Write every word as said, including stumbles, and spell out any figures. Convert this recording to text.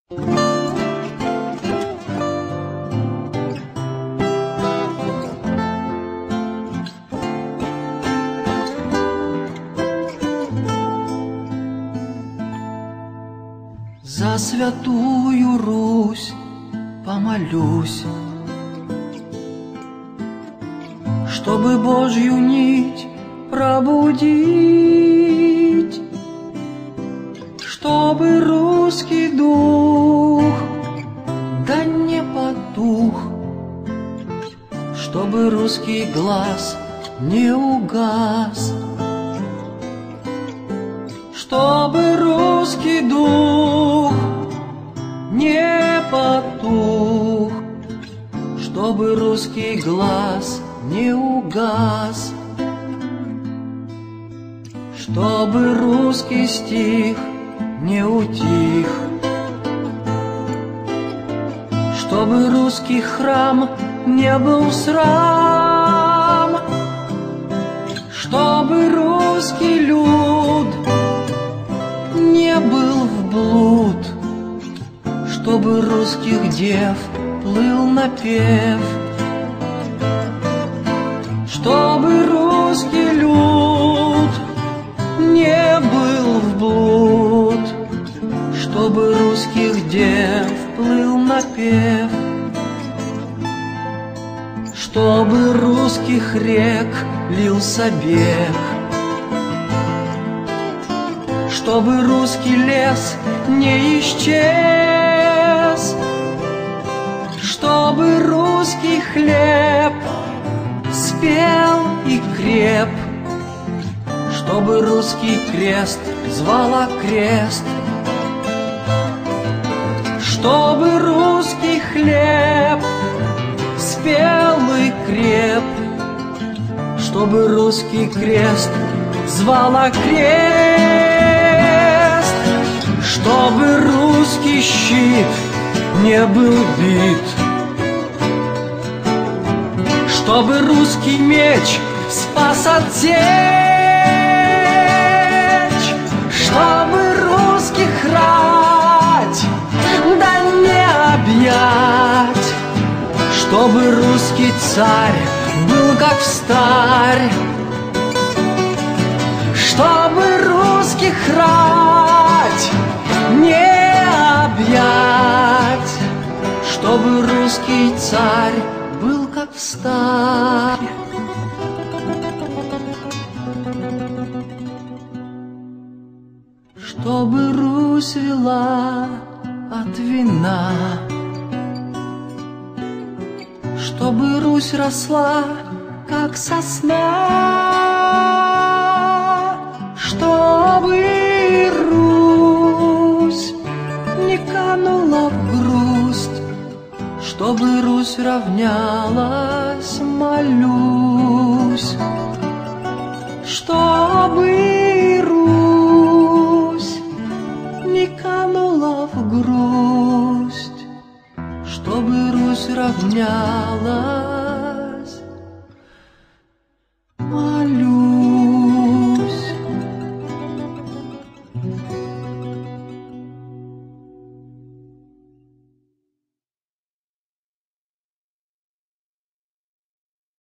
За святую Русь помолюсь, чтобы Божью нить пробудить, чтобы русский дух да не потух, чтобы русский глаз не угас, чтобы русский дух не потух, чтобы русский глаз не угас, чтобы русский стих не утих, чтобы русский храм не был срам, чтобы русский люд не был в блуд, чтобы русских дев плыл напев, чтобы русский люд не был в блуд, чтобы русских дев плыл напев, чтобы русских рек лился бег, чтобы русский лес не исчез, чтобы русский хлеб спел и креп, чтобы русский крест звал окрест, чтобы русский хлеб спел и креп, чтобы русский крест звал окрест, чтобы русский щит не был бит, чтобы русский меч спас от течь, чтобы русских рать да не объять, чтобы русский царь был как встарь, чтобы русских рать не объять, чтобы русский царь был как встарь. Чтобы Русь вела от вина, чтобы Русь росла, как сосна, чтобы Русь не канула в грусть, чтобы Русь равнялась, молюсь.